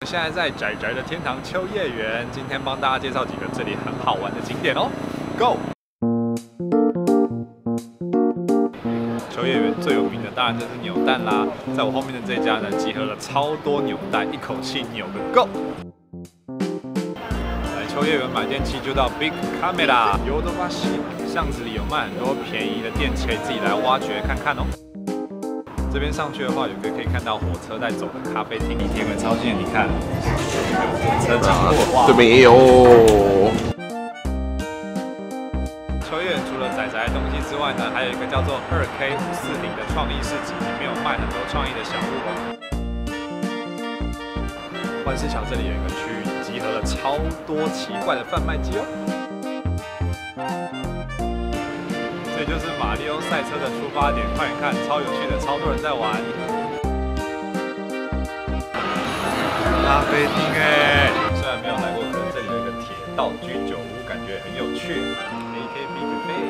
现在在宅宅的天堂秋叶原，今天帮大家介绍几个这里很好玩的景点哦。Go！ 秋叶原最有名的当然就是扭蛋啦，在我后面的这家呢，集合了超多扭蛋，一口气扭个够。来秋叶原买电器就到 Big Camera ヨドバシ，巷子里有卖很多便宜的电器，可以自己来挖掘看看哦。 这边上去的话，有个可以看到火车在走的咖啡厅，离铁轨超近，你看，有火车经过。 这边也有。 秋叶原除了宅宅的东西之外呢，还有一个叫做2K540的创意市集，里面有卖很多创意的小物哦。万事桥这里有一个区域，集合了超多奇怪的贩卖机哦。 这就是马里奥赛车的出发点，快点看，超有趣的，超多人在玩。咖啡厅哎，虽然没有来过，可是这里有一个铁道居酒屋，感觉很有趣。AKB 咖啡，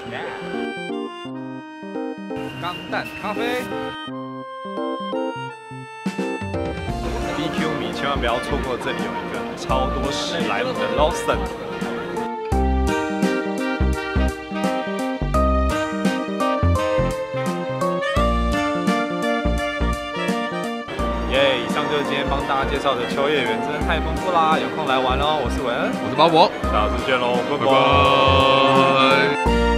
钢弹咖啡。BQ 米千万不要错过，这里有一个超多史莱姆的 Lawson。 耶！以上就是今天帮大家介绍的秋叶原，真的太丰富啦！有空来玩哦！我是韦恩， 我是巴博， 下次见喽，拜拜。